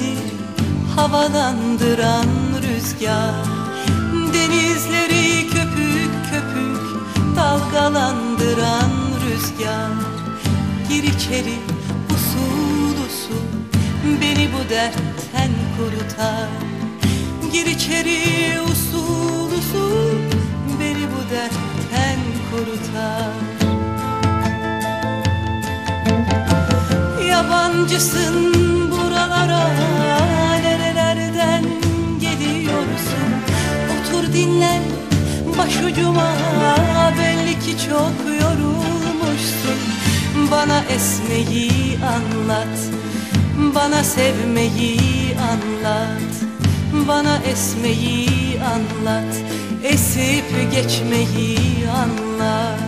havalandıran rüzgar, denizleri köpük köpük dalgalandıran rüzgar. Gir içeri usul usul, beni bu dertten kurutar. Gir içeri usul usul, beni bu dertten kurutar. Yabancısın buralara, nerelerden geliyorsun? Otur dinlen başucuma, belli ki çok yorulmuşsun. Bana esmeyi anlat, bana sevmeyi anlat. Bana esmeyi anlat, esip geçmeyi anlat.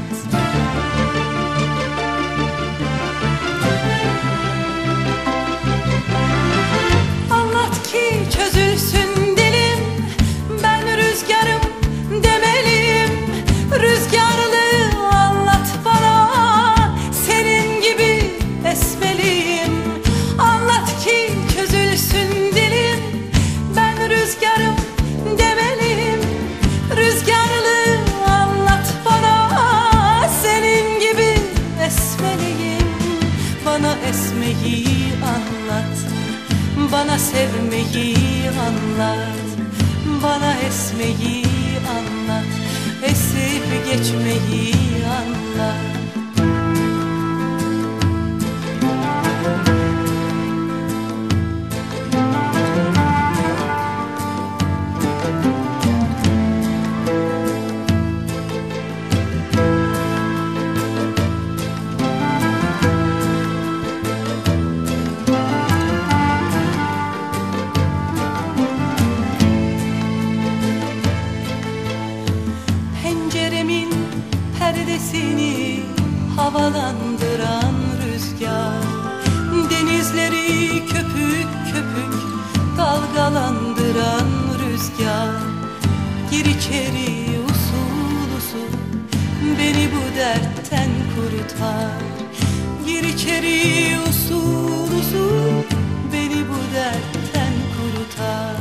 Anlat ki çözülsün dilim, ben rüzgarım demeliyim. Rüzgarlı anlat bana, senin gibi esmeliyim. Anlat ki çözülsün dilim, ben rüzgarım demeliyim. Rüzgarlı anlat bana, senin gibi esmeliyim. Bana esmeyi anlat, bana sevmeyi anlat. Bana esmeyi anlat, esip geçmeyi anlat. Penceremin perdesini havalandıran rüzgar, denizleri köpük köpük dalgalandıran rüzgar. Gir içeri usul usul, beni bu dertten kurutar. Gir içeri usul usul, beni bu dertten kurutar.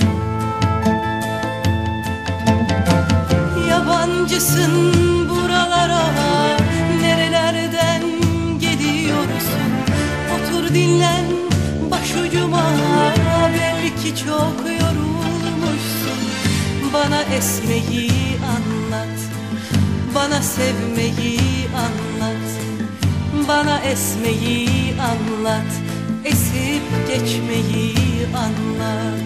Yabancısın buralara, nerelerden geliyorsun? Otur dinlen başucuma, belli ki çok yorulmuşsun. Bana esmeyi anlat, bana sevmeyi anlat. Bana esmeyi anlat, esip geçmeyi anlat.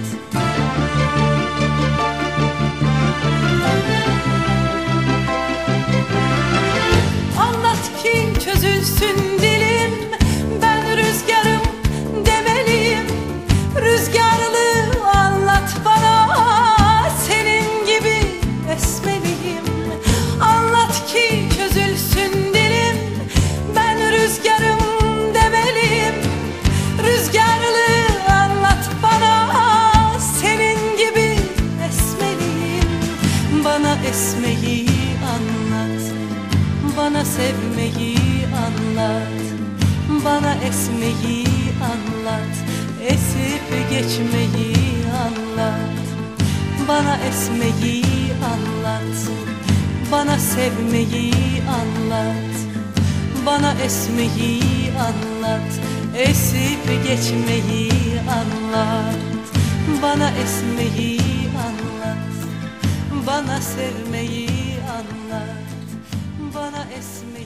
Anlat ki çözülsün dilim, ben rüzgarım demeliyim. Rüzgarlı anlat bana, senin gibi esmeliyim. Anlat ki çözülsün dilim, ben rüzgarım demeliyim. Rüzgarlı anlat bana, senin gibi esmeliyim. Bana esmeyi anlat, bana sevmeyi anlat. Bana esmeyi anlat, esip geçmeyi anlat. Bana esmeyi anlat, bana sevmeyi anlat. Bana esmeyi anlat, esip geçmeyi anlat. Bana esmeyi anlat, bana sevmeyi anlat. Bana esmeyi